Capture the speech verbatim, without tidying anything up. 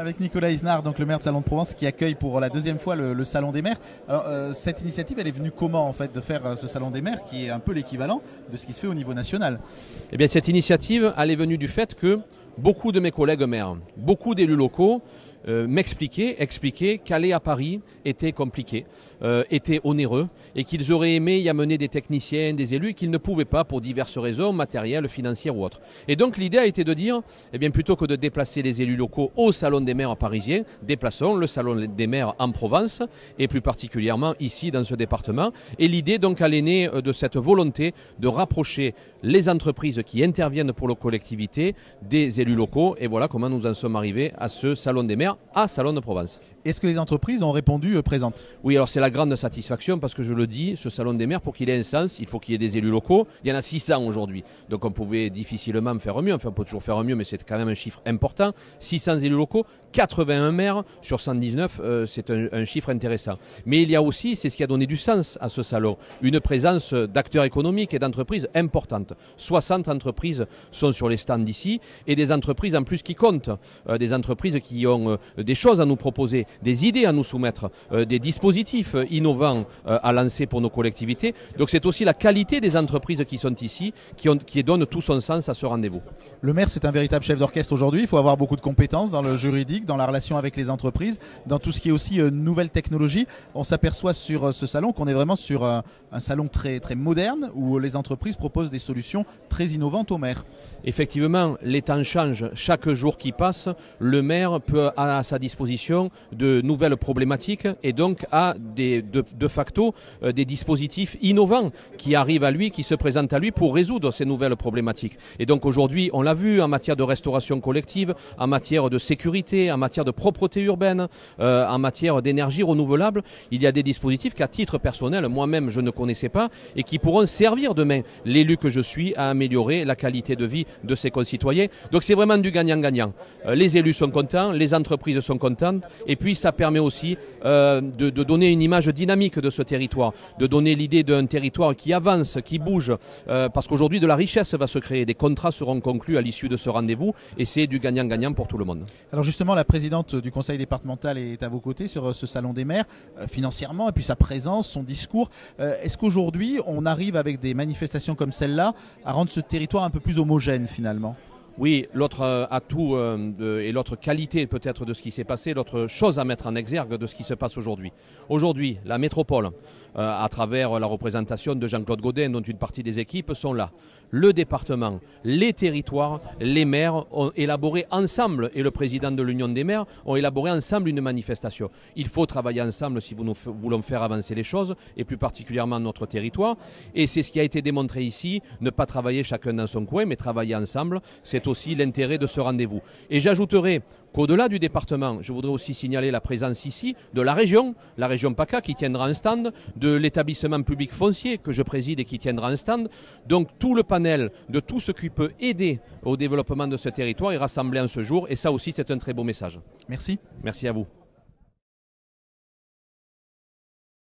avec Nicolas Isnard, donc le maire de Salon de Provence, qui accueille pour la deuxième fois le, le Salon des maires. Alors, euh, cette initiative, elle est venue comment, en fait, de faire euh, ce Salon des maires, qui est un peu l'équivalent de ce qui se fait au niveau national? Eh bien, cette initiative, elle est venue du fait que beaucoup de mes collègues maires, beaucoup d'élus locaux, Euh, m'expliquer, expliquer qu'aller à Paris était compliqué, euh, était onéreux et qu'ils auraient aimé y amener des techniciens, des élus, qu'ils ne pouvaient pas pour diverses raisons, matérielles, financières ou autres. Et donc l'idée a été de dire, eh bien, plutôt que de déplacer les élus locaux au Salon des maires parisien, déplaçons le Salon des maires en Provence et plus particulièrement ici dans ce département. Et l'idée donc elle est née de cette volonté de rapprocher les entreprises qui interviennent pour la collectivité des élus locaux. Et voilà comment nous en sommes arrivés à ce Salon des maires à Salon de Provence. Est-ce que les entreprises ont répondu euh, présentes? Oui, alors c'est la grande satisfaction parce que je le dis, ce Salon des maires, pour qu'il ait un sens, il faut qu'il y ait des élus locaux. Il y en a six cents aujourd'hui, donc on pouvait difficilement faire mieux. Enfin, on peut toujours faire mieux, mais c'est quand même un chiffre important. six cents élus locaux, quatre-vingt-un maires sur cent dix-neuf, euh, c'est un, un chiffre intéressant. Mais il y a aussi, c'est ce qui a donné du sens à ce salon, une présence d'acteurs économiques et d'entreprises importantes. soixante entreprises sont sur les stands d'ici et des entreprises en plus qui comptent, euh, des entreprises qui ont euh, des choses à nous proposer, des idées à nous soumettre, euh, des dispositifs innovants euh, à lancer pour nos collectivités. Donc c'est aussi la qualité des entreprises qui sont ici qui, ont, qui donne tout son sens à ce rendez-vous. Le maire, c'est un véritable chef d'orchestre aujourd'hui. Il faut avoir beaucoup de compétences dans le juridique, dans la relation avec les entreprises, dans tout ce qui est aussi euh, nouvelles technologies. On s'aperçoit sur euh, ce salon qu'on est vraiment sur euh, un salon très, très moderne où les entreprises proposent des solutions très innovantes aux maires. Effectivement, les temps changent. Chaque jour qui passe, le maire peut avoir à sa disposition de nouvelles problématiques et donc a des, de, de facto euh, des dispositifs innovants qui arrivent à lui, qui se présentent à lui pour résoudre ces nouvelles problématiques. Et donc aujourd'hui, on l'a vu en matière de restauration collective, en matière de sécurité, en matière de propreté urbaine, euh, en matière d'énergie renouvelable, il y a des dispositifs qu'à titre personnel, moi-même je ne connaissais pas et qui pourront servir demain l'élu que je suis à améliorer la qualité de vie de ses concitoyens. Donc c'est vraiment du gagnant-gagnant. Euh, les élus sont contents, les entreprises sont contentes et puis ça permet aussi euh, de, de donner une image dynamique de ce territoire, de donner l'idée d'un territoire qui avance, qui bouge, euh, parce qu'aujourd'hui de la richesse va se créer, des contrats seront conclus à l'issue de ce rendez-vous et c'est du gagnant-gagnant pour tout le monde. Alors justement, la présidente du conseil départemental est à vos côtés sur ce salon des maires, euh, financièrement, et puis sa présence, son discours. Euh, Est-ce qu'aujourd'hui, on arrive avec des manifestations comme celle-là à rendre ce territoire un peu plus homogène finalement? Oui, l'autre euh, atout euh, de, et l'autre qualité peut-être de ce qui s'est passé, l'autre chose à mettre en exergue de ce qui se passe aujourd'hui. Aujourd'hui, la métropole, euh, à travers la représentation de Jean-Claude Gaudin, dont une partie des équipes sont là. Le département, les territoires, les maires ont élaboré ensemble, et le président de l'Union des maires ont élaboré ensemble une manifestation. Il faut travailler ensemble si nous voulons faire avancer les choses, et plus particulièrement notre territoire. Et c'est ce qui a été démontré ici, ne pas travailler chacun dans son coin, mais travailler ensemble. C'est aussi l'intérêt de ce rendez-vous. Et j'ajouterai qu'au-delà du département, je voudrais aussi signaler la présence ici de la région, la région PACA qui tiendra un stand, de l'établissement public foncier que je préside et qui tiendra un stand. Donc tout le panel de tout ce qui peut aider au développement de ce territoire est rassemblé en ce jour et ça aussi c'est un très beau message. Merci. Merci à vous.